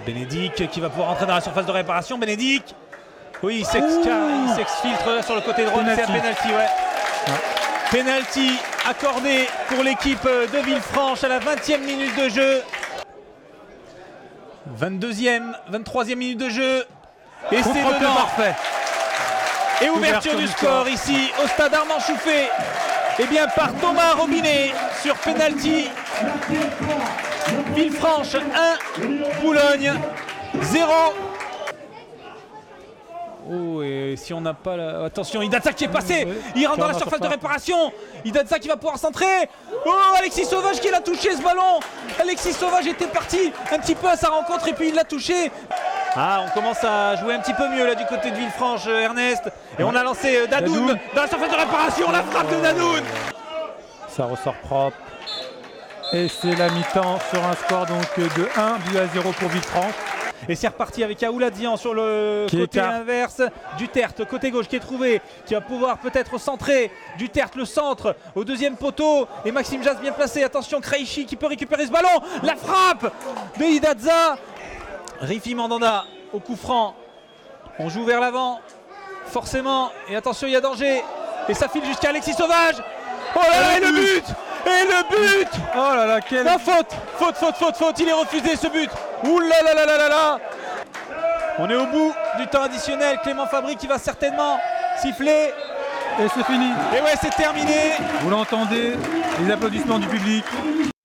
Bénédicte qui va pouvoir entrer dans la surface de réparation. Bénédicte, oui, il s'exfiltre là sur le côté droit. C'est un penalty, ouais. Penalty accordé pour l'équipe de Villefranche à la 20e minute de jeu. 23e minute de jeu. Et c'est dedans. Parfait. Et ouverture du score ici au stade Armand Chouffé. Et bien par Thomas Robinet sur penalty. Villefranche 1, Boulogne 0. Oh, et si on n'a pas la... Attention, Idatza qui est passé, il rentre dans la surface de réparation. Idatza qui va pouvoir centrer. Oh, Alexis Sauvage qui l'a touché ce ballon. Alexis Sauvage était parti un petit peu à sa rencontre et puis il l'a touché. Ah, on commence à jouer un petit peu mieux là du côté de Villefranche, Ernest. Et on a lancé Dadoun dans la surface de réparation, la frappe de Dadoun. Ça ressort propre. Et c'est la mi-temps sur un score donc de 1-0 pour Villefranche. Et c'est reparti avec Aouladian sur le côté inverse. Duterte, côté gauche qui est trouvé, qui va pouvoir peut-être centrer. Duterte, le centre au deuxième poteau. Et Maxime Jazz bien placé. Attention, Kraichi qui peut récupérer ce ballon. La frappe de Idatza. Rifi Mandanda au coup franc. On joue vers l'avant, forcément. Et attention, il y a danger. Et ça file jusqu'à Alexis Sauvage. Oh là là, et le but! Et le but! Oh là là, quelle... La faute! Faute! Il est refusé ce but! Ouh là là là là là là! On est au bout du temps additionnel. Clément Fabry qui va certainement siffler. Et c'est fini. Et ouais, c'est terminé. Vous l'entendez, les applaudissements du public.